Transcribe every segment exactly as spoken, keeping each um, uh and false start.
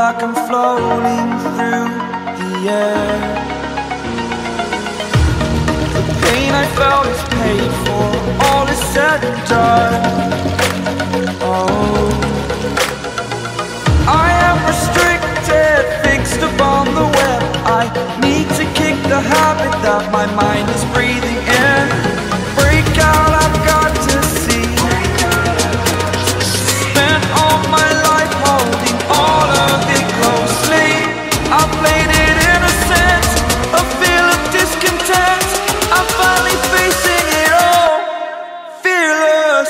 like I'm floating through the air. The pain I felt is paid for, all is said and done. Oh, I am restricted, fixed upon the web. I need to kick the habit that my mind is breathing in. Break out, I've got to see. Spent all my life holding all of it closely. I played it innocent, a feel of discontent. I'm finally facing it all, fearless.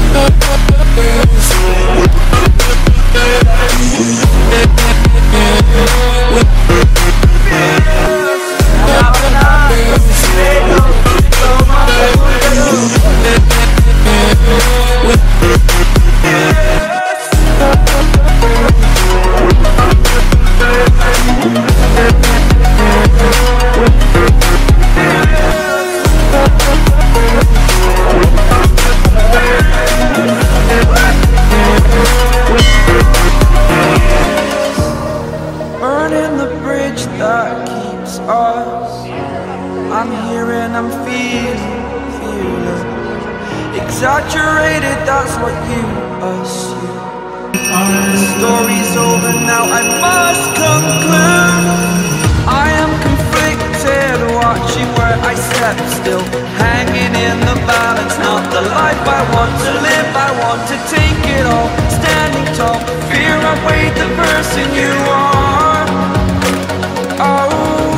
Burning the bridge that keeps us. I'm here and I'm feeling, feeling exaggerated, that's what you assume. The story's over now, I must conclude. I am conflicted, watching where I step still, hanging in the balance. Not the life I want to live, I want to take it all. Standing tall, fear I weighed the person you are. Oh,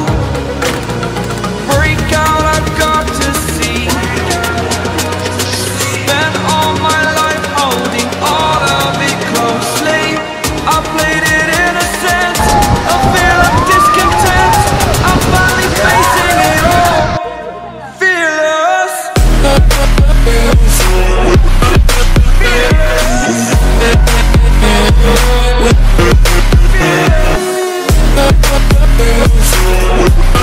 break out, I've got to see. Spent all my life holding all of it closely. I played it innocent, a feel of discontent. I'm finally facing it all, fearless. Fearless.